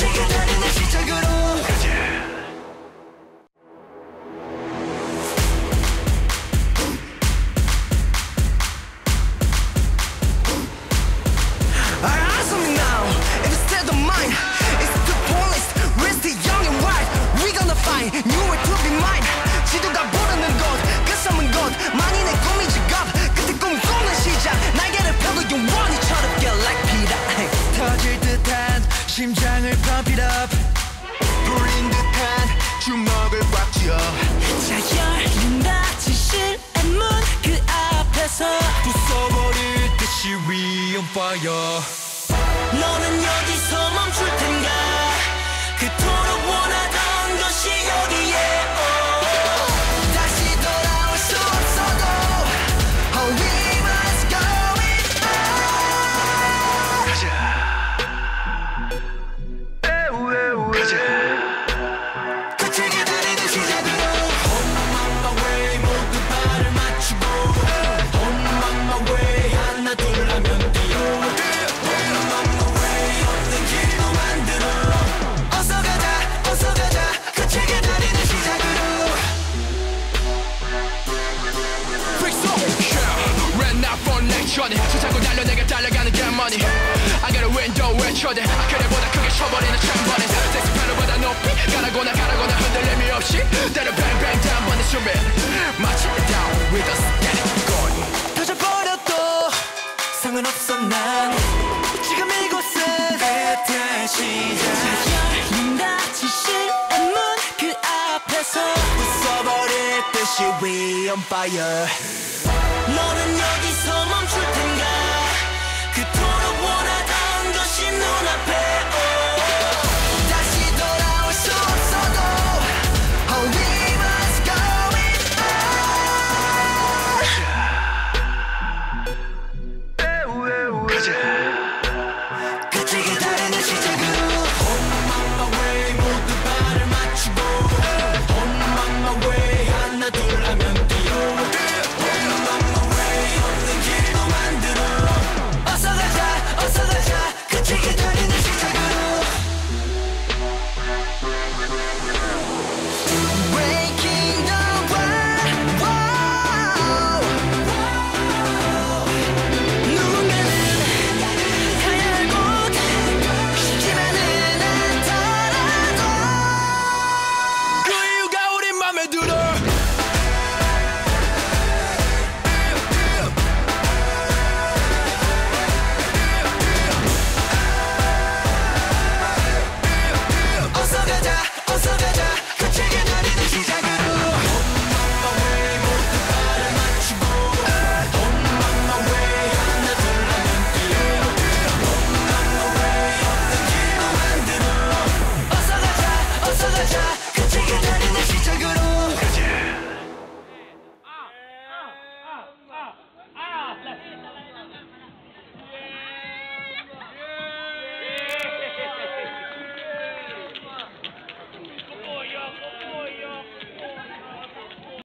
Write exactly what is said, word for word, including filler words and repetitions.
그치게 달리는 시작으로 Nowhere to be mine 지도가 부르는 곳 끝섬은 곳 만인의 꿈이 직업 끝에 꿈꾸는 시작 날개를 펴고 영원히 철없게 like Peter 터질 듯한 심장을 pump it up 불린 듯한 주먹을 꽉 쥐어 자 열린다 지실의 문 그 앞에서 부숴버릴 듯이 we on fire 너는 여기서 멈출 텐가 그토록 원하던 것이 여기에 oh. 다시 돌아올 수 없어도 oh, we must go it on 가자 에우 에우 가자 그치게 달리는 시작으로 On my way 모두 발을 맞추고 On my way 하나 둘 하면 뛰어 On my way 없는 길도 만들어 어서 가자 어서 가자 그치게 달리는 시작으로 Ran out for next journey 세상을 달려 내가 달려가는 get money I got a window 외쳐대 아크레보다 크게 쳐버리는 창번에 섹스펜으로보다 높이 가라고나 가라고나 흔들림이 없이 때려 bang bang 단번에 숨이 마치 down with us get it going 터져버려도 상관없어 난 지금 이곳은 배틀 시작 자 열린다 지실의 문 그 앞에서 부숴버릴 듯이 we on fire 너는 여기서 멈출 텐가 그토록 원하던 것이 눈앞에 oh. 다시 돌아올 수 없어도 oh, we must go it on 에우 에우 가자 그치게 달리는 시작으로 On my way 모두 발을 맞추고 On my way 하나 둘 하면 뛰어 On my way 없는 길도 만들어 어서 가자 어서 가자 그치게 달리는 시작으로 Breaking the world wow. 누군가는 가야 할 곳 쉽지만은 않더라도 그 이유가 우리 맘에 들어 어서 가자 어서 가자 그치게 달리는 시작으로 On my way 모두 발을 맞추고 On my way 하나 둘 하면 뛰어 On my way 없는 길도 만들어 어서 가자 어서 가자 그치게 달리는 시작으로